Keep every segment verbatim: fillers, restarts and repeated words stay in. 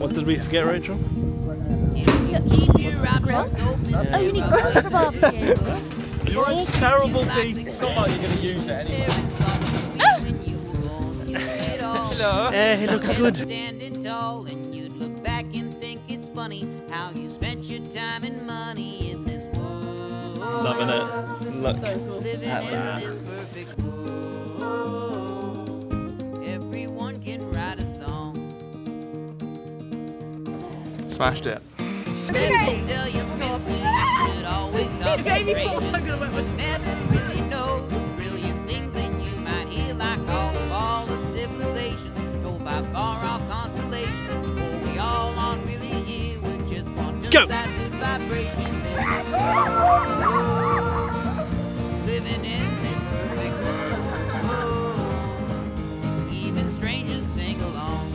What did we forget, Rachel? Keep your grills? Yeah. Oh, you need grills for barbecue. You're a terrible thief. It's not like you're going to use it anyway. Hello. Uh, he looks good. Standing tall, and you'd look back and think it's funny how you spent your time and money in this world. Loving it. Look So cool. Living at in that. this perfect world. Everyone can write a song. Smashed it. Friends will tell you miss me, you should always talk to strangers. You never really know the brilliant things that you might hear, like all the fall of civilizations, go by far-off constellations, or we all aren't really here with just one two-sided vibration. Living in this perfect world, even strangers sing along.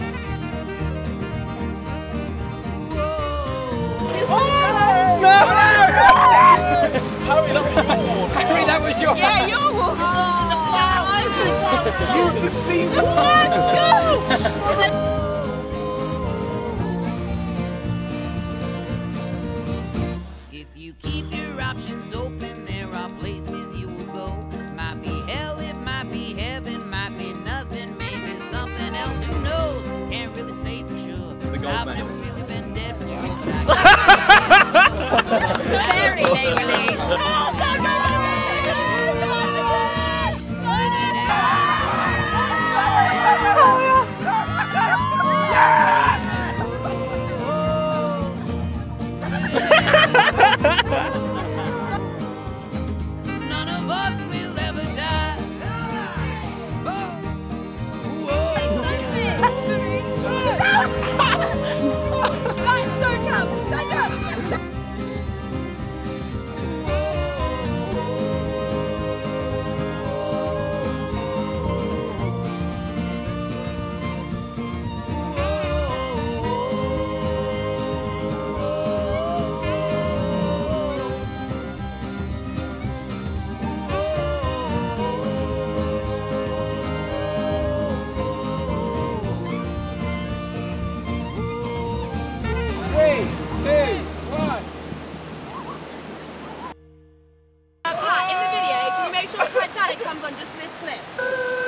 Harry, that was your one. Harry, that was your Yeah, your one. Oh, Use the C word. let's go. If you keep your options open, there are places you will go. Might be hell, it might be heaven, might be nothing, maybe something else. Who knows? Can't really say for sure. The gold I've medal. never really been dead before. But I Very legally. none of us will ever die. That's so cool. Stand up. Three, two, one. Pat, in the video, can you make sure Titanic comes on just for this clip?